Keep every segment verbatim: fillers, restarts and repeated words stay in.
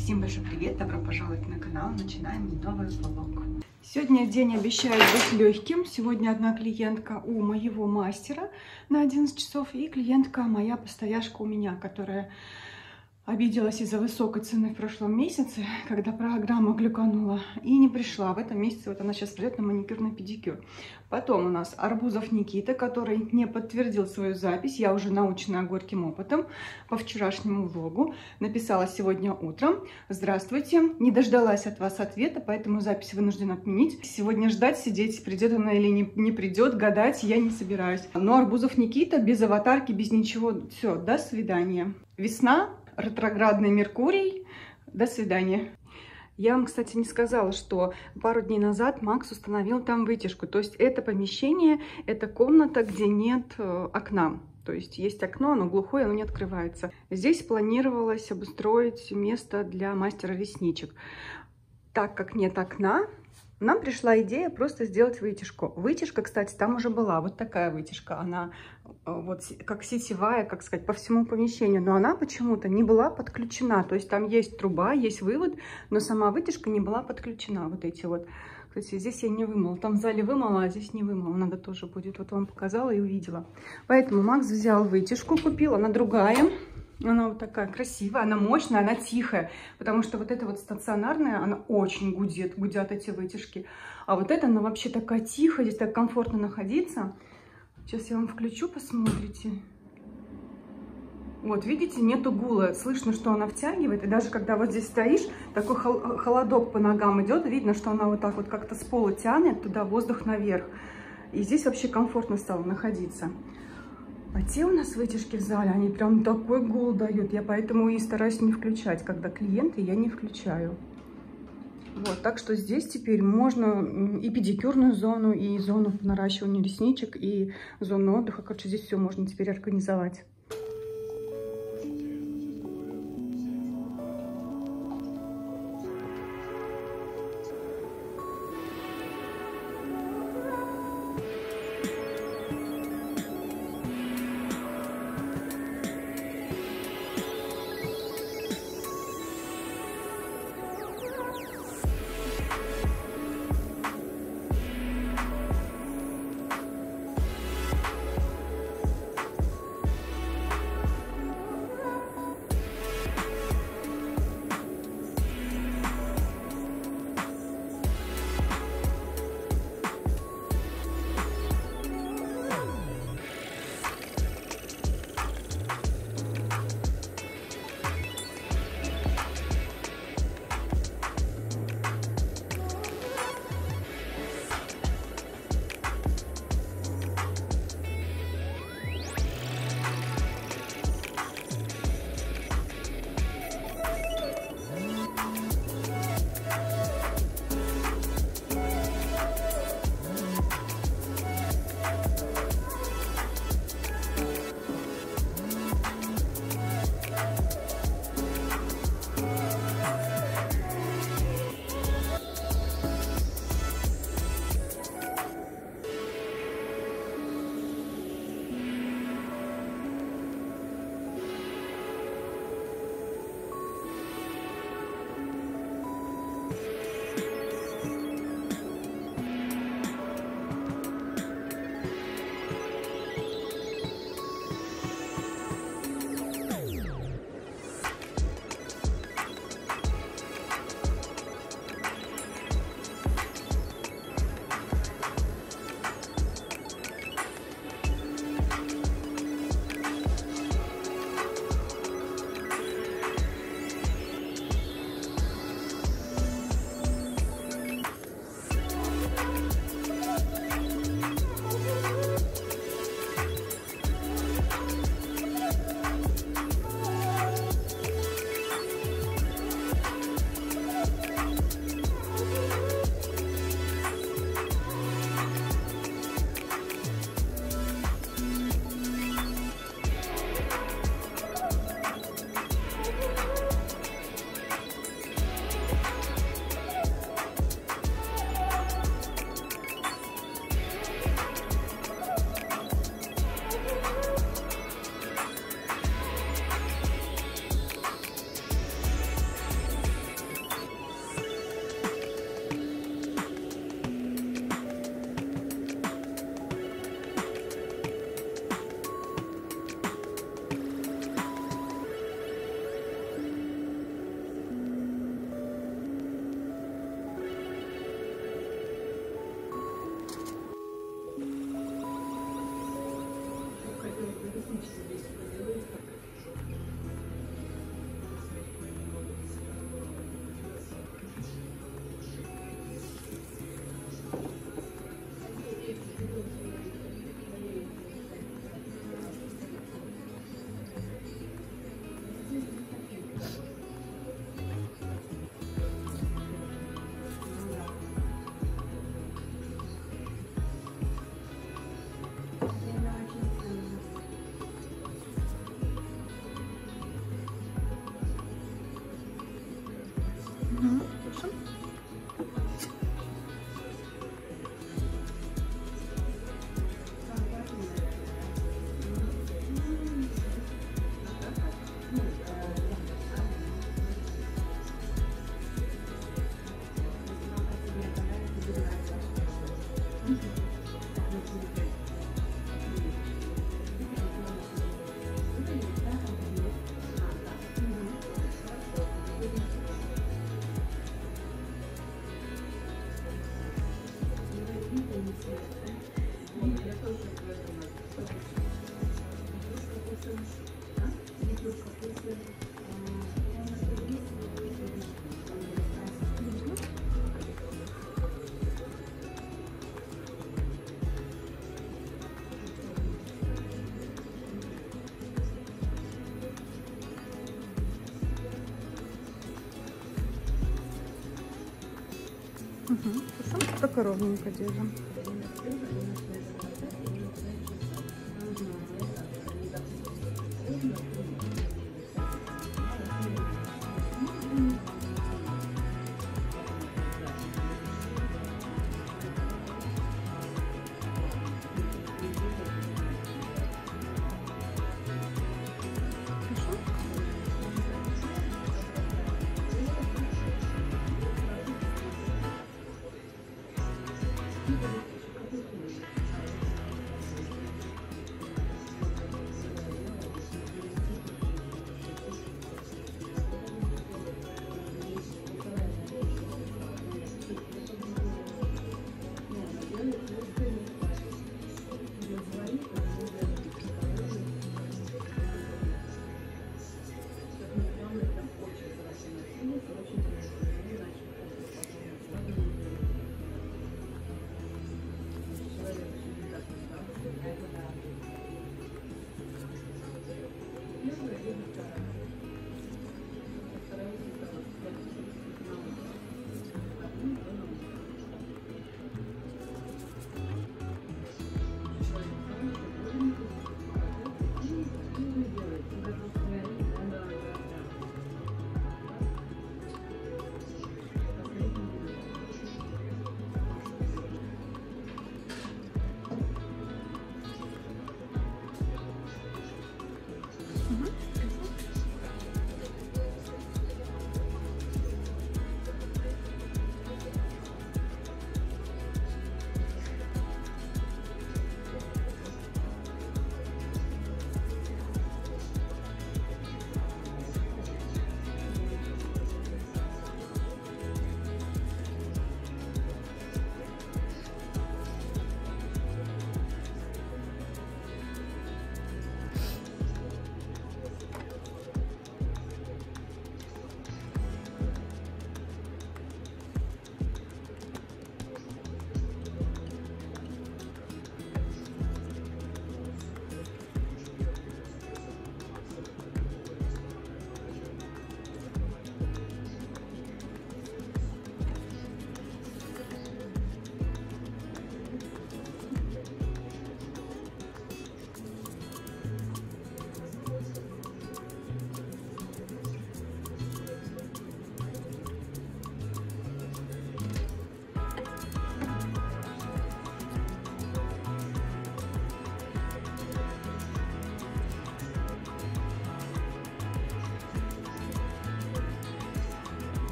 Всем большой привет, добро пожаловать на канал, начинаем новый влог. Сегодня день обещает быть легким. Сегодня одна клиентка у моего мастера на одиннадцать часов и клиентка моя постояшка у меня, которая обиделась из-за высокой цены в прошлом месяце, когда программа глюканула и не пришла. В этом месяце вот она сейчас придет на маникюр, на педикюр. Потом у нас Арбузов Никита, который не подтвердил свою запись. Я уже научена горьким опытом по вчерашнему влогу. Написала сегодня утром: здравствуйте, не дождалась от вас ответа, поэтому запись вынуждена отменить. Сегодня ждать, сидеть, придет она или не, не придет, гадать я не собираюсь. Но Арбузов Никита без аватарки, без ничего. Все, до свидания. Весна. Ретроградный Меркурий. До свидания. Я вам, кстати, не сказала, что пару дней назад Макс установил там вытяжку. То есть это помещение, это комната, где нет окна. То есть есть окно, оно глухое, оно не открывается. Здесь планировалось обустроить место для мастера ресничек. Так как нет окна, нам пришла идея просто сделать вытяжку. Вытяжка, кстати, там уже была. Вот такая вытяжка. Она вот как сетевая, как сказать, по всему помещению. Но она почему-то не была подключена. То есть там есть труба, есть вывод, но сама вытяжка не была подключена. Вот эти вот. Кстати, здесь я не вымыла. Там в зале вымыла, а здесь не вымыла. Надо тоже будет. Вот вам показала и увидела. Поэтому Макс взял вытяжку, купил. Она другая. Она вот такая красивая, она мощная, она тихая, потому что вот эта вот стационарная, она очень гудит, гудят эти вытяжки. А вот эта, она вообще такая тихая, здесь так комфортно находиться. Сейчас я вам включу, посмотрите. Вот, видите, нету гула, слышно, что она втягивает. И даже когда вот здесь стоишь, такой холодок по ногам идет, видно, что она вот так вот как-то с пола тянет туда воздух наверх. И здесь вообще комфортно стало находиться. А те у нас вытяжки в зале, они прям такой гул дают. Я поэтому и стараюсь не включать. Когда клиенты, я не включаю. Вот, так что здесь теперь можно и педикюрную зону, и зону по наращиванию ресничек, и зону отдыха. Короче, здесь все можно теперь организовать. Угу. Только ровненько держим.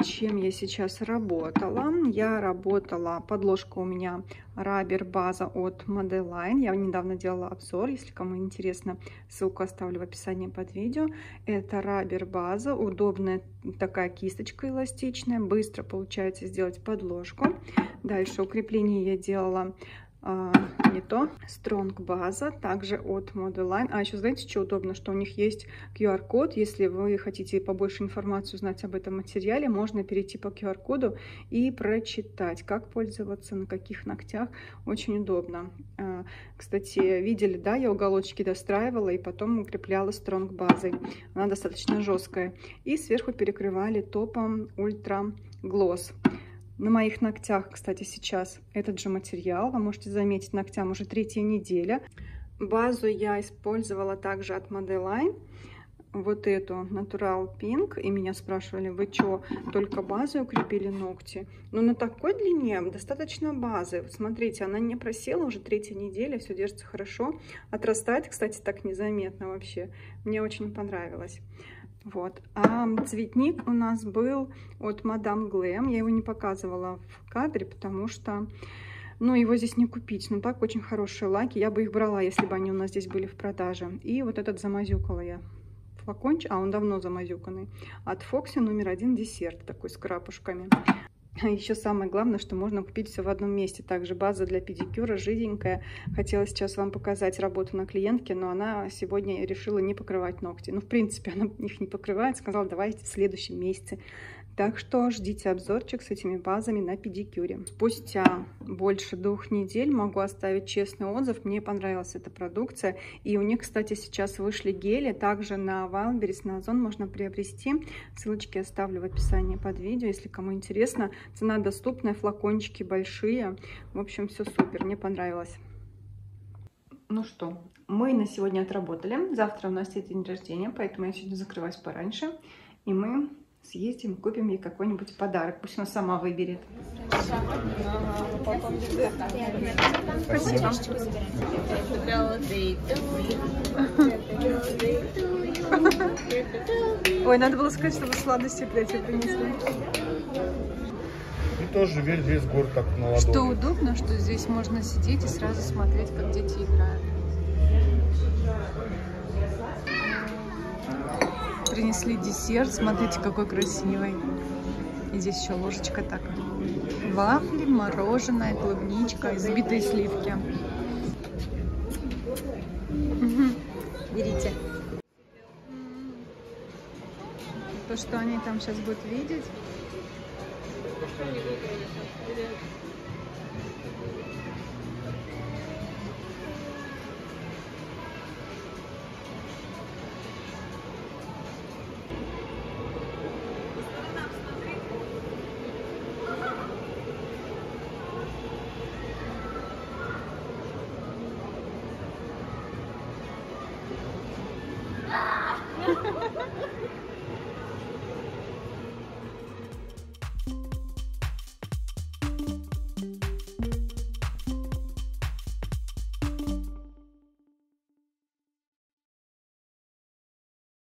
чем я сейчас работала. Я работала, подложка у меня Rubber база от Modeline. Я недавно делала обзор, если кому интересно, ссылку оставлю в описании под видео. Это Rubber база, удобная такая кисточка эластичная, быстро получается сделать подложку. Дальше укрепление я делала а, не то, Strong база, также от Modeline. А еще знаете, что удобно, что у них есть ку ар код. Если вы хотите побольше информации узнать об этом материале, можно перейти по ку ар коду и прочитать, как пользоваться, на каких ногтях. Очень удобно. А, кстати, видели, да, я уголочки достраивала и потом укрепляла Strong базой. Она достаточно жесткая. И сверху перекрывали топом Ultra Gloss. На моих ногтях, кстати, сейчас этот же материал. Вы можете заметить, ногтям уже третья неделя. Базу я использовала также от Modeline. Вот эту Natural Pink. И меня спрашивали, вы что, только базой укрепили ногти? Но на такой длине достаточно базы. Смотрите, она не просела уже третья неделя. Все держится хорошо. Отрастает, кстати, так незаметно вообще. Мне очень понравилось. Вот. А цветник у нас был от Madame Glam. Я его не показывала в кадре, потому что, ну, его здесь не купить. Но так очень хорошие лаки. Я бы их брала, если бы они у нас здесь были в продаже. И вот этот замазюкала я. Флакончик, а он давно замазюканный. От Foxy номер один десерт, такой с крапушками. А еще самое главное, что можно купить все в одном месте. Также база для педикюра жиденькая. Хотела сейчас вам показать работу на клиентке, но она сегодня решила не покрывать ногти. Ну, в принципе, она их не покрывает. Сказала, давайте в следующем месяце. Так что ждите обзорчик с этими базами на педикюре. Спустя больше двух недель могу оставить честный отзыв. Мне понравилась эта продукция. И у них, кстати, сейчас вышли гели. Также на Wildberries, на Озон можно приобрести. Ссылочки оставлю в описании под видео, если кому интересно. Цена доступная, флакончики большие. В общем, все супер. Мне понравилось. Ну что, мы на сегодня отработали. Завтра у нас день рождения, поэтому я сегодня закрываюсь пораньше. И мы съездим, купим ей какой-нибудь подарок. Пусть она сама выберет. Спасибо. Ой, надо было сказать, чтобы сладости для тебя принесли. И тоже весь, весь город так на ладони. Что удобно, что здесь можно сидеть и сразу смотреть, как дети играют. Принесли десерт, смотрите, какой красивый. И здесь еще ложечка так. Вафли, мороженое, клубничка, взбитые сливки. Угу. Берите. То, что они там сейчас будут видеть.